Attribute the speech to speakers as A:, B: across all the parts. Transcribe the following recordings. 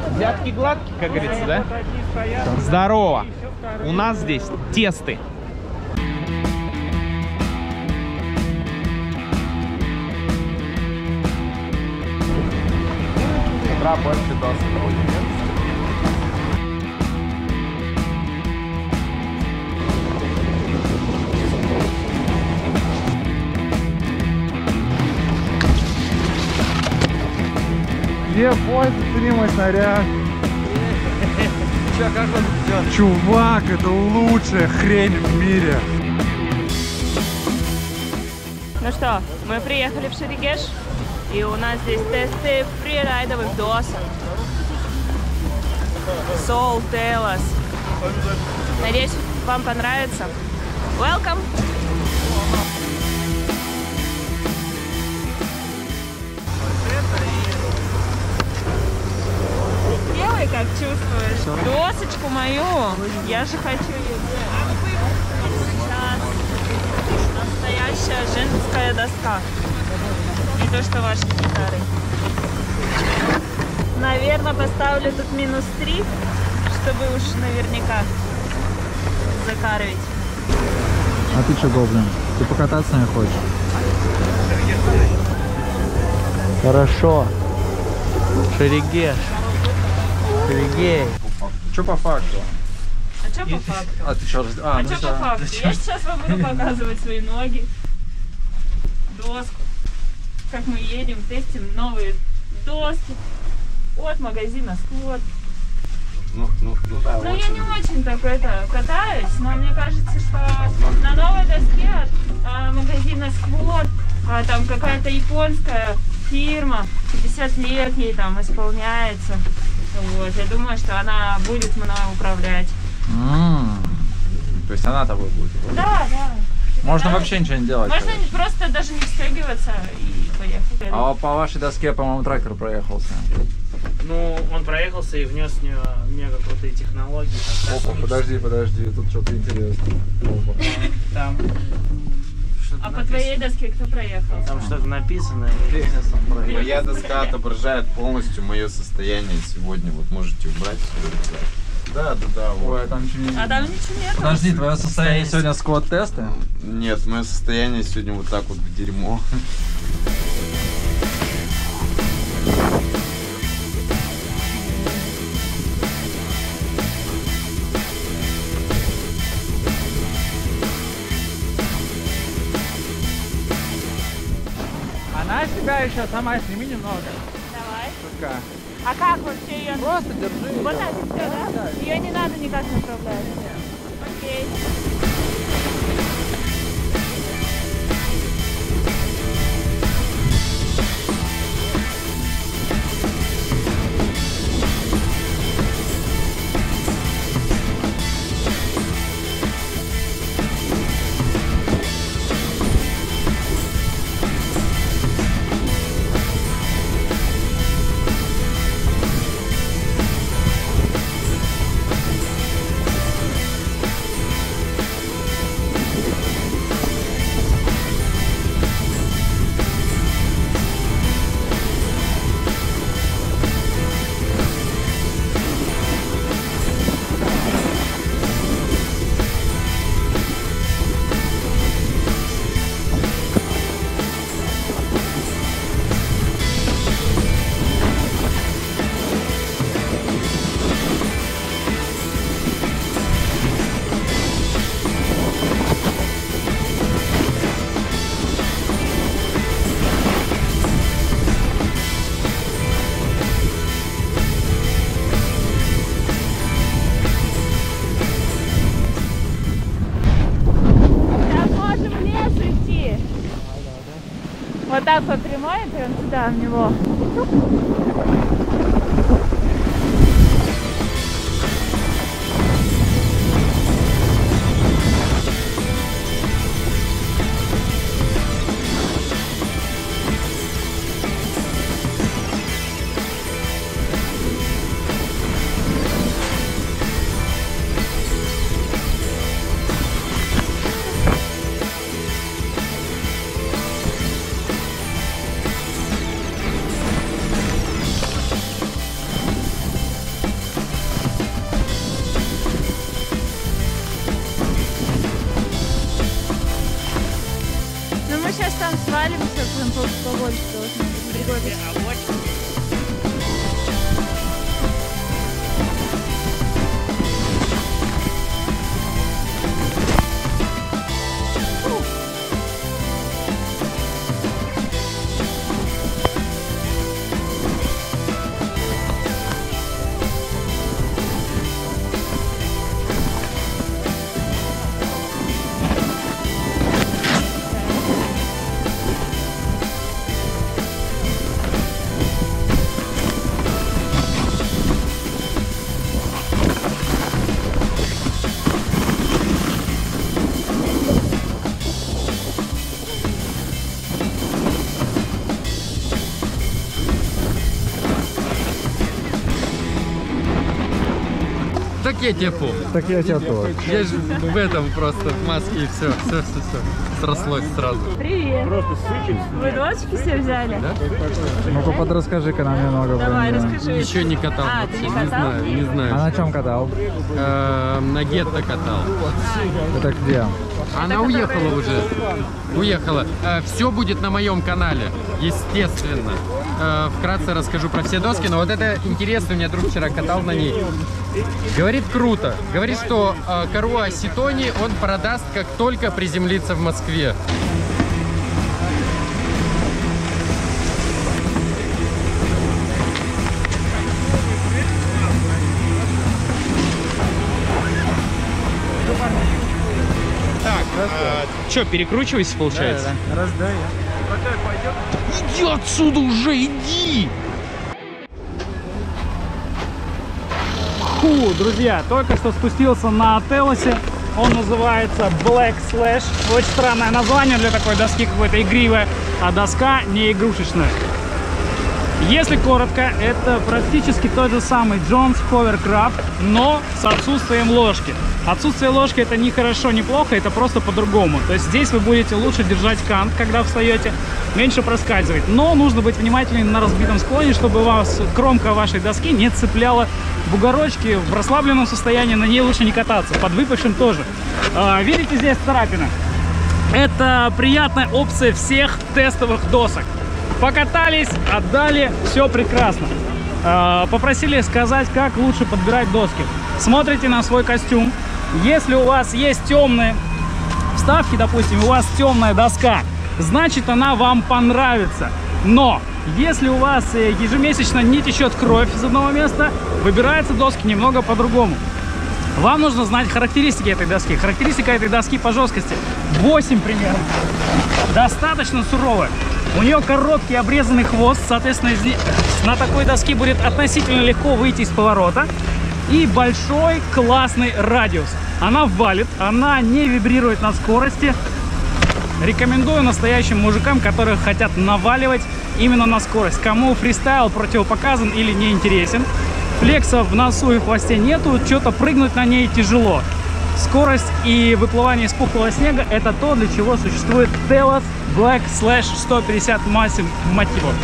A: Взятки гладкие, как говорится, да? Здорово! У нас здесь тесты. Утра больше досок будет.
B: Где бой, зацени мой снаряд.
A: Че, как он идет?
B: Чувак, это лучшая хрень в мире.
C: Ну что, мы приехали в Шерегеш, и у нас здесь тесты фрирайдовых досок. Soul Telos. Надеюсь, вам понравится. Welcome! Делай, как чувствуешь. Досочку мою. Я же хочу ее. Сейчас настоящая женская доска. Не то, что ваши гитары. Наверное, поставлю тут -3, чтобы уж наверняка закарывать.
B: А ты что, гоблин? Ты покататься не хочешь?
A: Хорошо. Шерегеш. Шерегей.
B: Что по факту?
C: А что по факту?
B: А ты что?
C: А что по факту? Я сейчас вам буду показывать свои ноги, доску, как мы едем, тестим новые доски от магазина Сквот.
A: Ну,
C: я не очень так это катаюсь, но мне кажется, что на новой доске от магазина Сквот, там какая-то японская фирма, 50 лет ей там исполняется. Вот, я думаю, что она будет мной управлять.
B: То есть она тобой будет?
C: Да.
B: Можно вообще ничего не делать?
C: Можно просто даже не встегиваться и поехать.
B: А по вашей доске, по-моему, трактор проехался.
D: Ну, он проехался и внес в нее мега крутые технологии.
B: Опа, подожди, тут что-то интересное.
D: Там
C: А по твоей доске кто проехал?
D: Там что-то написано.
E: Моя доска отображает полностью мое состояние сегодня. Вот можете убрать все. Да. Вот.
B: Ой, там ничего не
C: А там ничего нет.
B: Подожди, твое состояние сегодня сквот-тесты?
E: Нет, мое состояние сегодня вот так вот в дерьмо.
A: Она себя еще сама сними немного.
C: Давай.
A: Рука.
C: А как вообще ее?
A: Просто держи.
C: Вот так и все, да? Ее не надо никак направлять. Окей. Вот так по прямой, прям туда, в него. Там побольше должно быть. Пригодится.
F: Так я тебе помню.
B: Так я тебя тоже.
F: Я же в этом просто, в маске и все. Все. Срослось сразу.
C: Привет. Вы дочки все взяли?
F: Да?
B: Ну-ка, подрасскажи-ка нам немного.
C: Давай,
B: про неё.
C: расскажи.
F: Еще не катал.
C: А,
F: вообще,
C: ты не катал?
F: Не
B: А
F: знаю.
B: на чем катал?
F: На гетто катал.
B: Это где?
F: Она уехала уже. Уехала. Все будет на моем канале, естественно. Вкратце расскажу про все доски, но вот это интересно, у меня друг вчера катал на ней. Говорит, круто. Говорит, что Каруа Ситони он продаст, как только приземлится в Москве.
A: Так, что, перекручивайся, получается?
B: Раз, да,
A: Иди отсюда уже, иди!
G: Фу, друзья, только что спустился на Телосе. Он называется Black Slash. Очень странное название для такой доски, какое-то игривое, а доска не игрушечная. Если коротко, это практически тот же самый Jones Hovercraft, но с отсутствием ложки. Отсутствие ложки — это не хорошо, не плохо, это просто по-другому. То есть здесь вы будете лучше держать кант, когда встаете, меньше проскальзывать. Но нужно быть внимательным на разбитом склоне, чтобы у вас кромка вашей доски не цепляла бугорочки. В расслабленном состоянии на ней лучше не кататься, под выпавшим тоже. Видите, здесь царапина? Это приятная опция всех тестовых досок. Покатались, отдали, все прекрасно. Попросили сказать, как лучше подбирать доски. Смотрите на свой костюм. Если у вас есть темные вставки, допустим, у вас темная доска, значит, она вам понравится. Но если у вас ежемесячно не течет кровь из одного места, выбираются доски немного по-другому. Вам нужно знать характеристики этой доски. Характеристика этой доски по жесткости 8 примерно. Достаточно суровая. У нее короткий обрезанный хвост, соответственно, на такой доске будет относительно легко выйти из поворота. И большой классный радиус. Она валит, она не вибрирует на скорости. Рекомендую настоящим мужикам, которые хотят наваливать именно на скорость. Кому фристайл противопоказан или не интересен, флекса в носу и в хвосте нету, что-то прыгнуть на ней тяжело. Скорость и выплывание из пухлого снега — это то, для чего существует Telos Black Slash 150 Massive Motivo.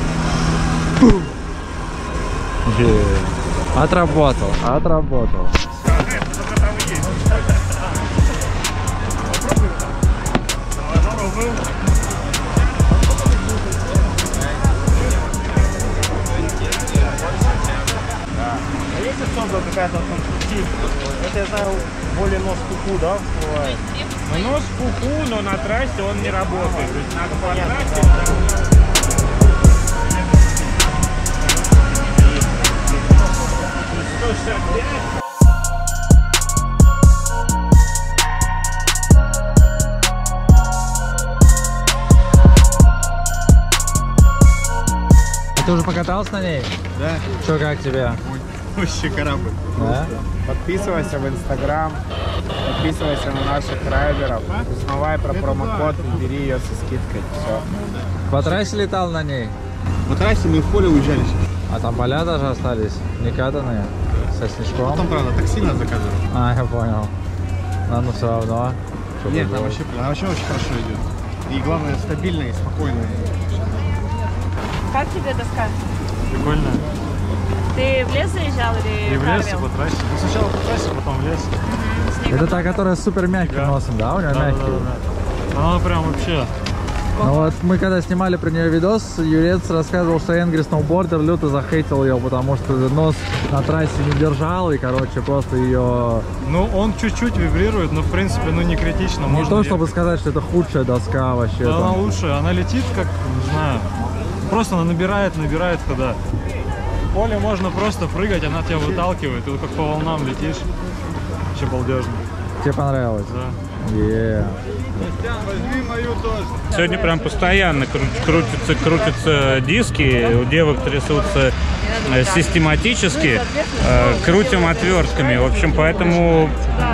B: Отработал.
D: А есть особая какая-то конструктив? Это, я знаю, более нос куку, да, всплывает?
G: Нос куку, но на трассе он не работает. То есть надо по трассе.
B: А ты уже покатался на ней?
H: Да,
B: Что, как тебе?
H: вообще корабль.
B: Да?
H: Подписывайся в Инстаграм, подписывайся на наших райдеров, узнавай про промокод и бери ее со скидкой. Все.
B: По трассе летал на ней?
H: По трассе мы в поле уезжали сейчас.
B: А там поля даже остались, не катанные, со снежком?
H: Потом, правда, такси нас заказывали.
B: А, я понял. Но все равно. чтобы
H: Нет,
B: было.
H: она вообще очень хорошо идет. И главное, стабильная и спокойная.
C: Как тебе доска?
G: Прикольно.
C: Ты в лес заезжал или
G: И в лес, и
C: гравил?
G: по трассе. Ну, сначала по трассе, потом в лес.
C: Снег
B: Это та, которая с супер мягким
G: Да.
B: носом, да? У нее мягкий.
G: Она прям вообще
B: Ну вот мы когда снимали про нее видос, Юрец рассказывал, что Angry Snowboarder люто захейтил ее, потому что нос на трассе не держал и, короче, просто ее...
D: Ну, он чуть-чуть вибрирует, но в принципе, ну не критично.
B: Не
D: можно
B: то,
D: ехать.
B: чтобы сказать, что это худшая доска вообще.
D: Да, она
B: там.
D: лучшая, она летит как, не знаю, просто она набирает хода. В поле можно просто прыгать, она тебя выталкивает, ты как по волнам летишь. Вообще балдежно.
B: Тебе понравилось?
D: Да.
B: Yeah.
I: Сегодня прям постоянно крутятся диски, у девок трясутся систематически, крутим отвертками. В общем, поэтому,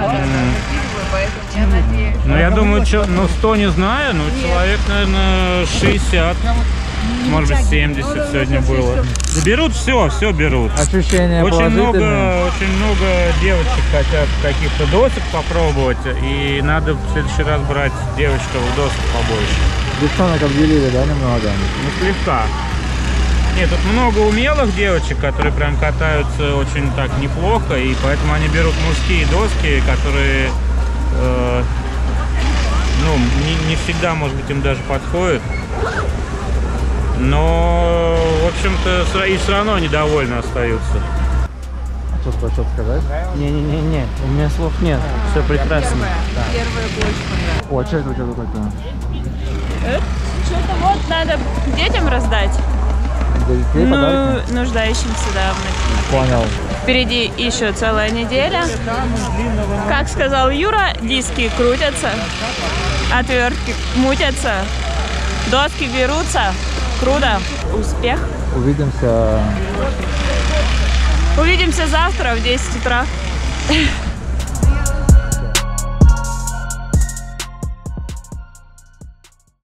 I: ну я думаю, 100 не знаю, но человек, наверное, 60, может быть 70 сегодня было. Берут все берут.
B: Ощущения положительные?
I: Очень много девочек хотят каких-то досок попробовать, и надо в следующий раз брать девочков досок побольше.
B: Девчонок обделили, да, немного?
I: Ну, слегка. Нет, тут много умелых девочек, которые прям катаются очень так неплохо, и поэтому они берут мужские доски, которые, ну, не всегда, может быть, им даже подходят. Но, в общем-то, и все равно они довольны остаются.
B: Что-то сказать?
H: Не, у меня слов нет. Все прекрасно.
B: О, что это у тебя тут такое?
C: Что-то вот надо детям раздать.
B: Для детей подарки?
C: Нуждающимся, да.
B: Понял.
C: Впереди еще целая неделя. Как сказал Юра, диски крутятся, отвертки мутятся, доски берутся. Круто. Успех.
B: Увидимся.
C: Увидимся завтра в 10 утра.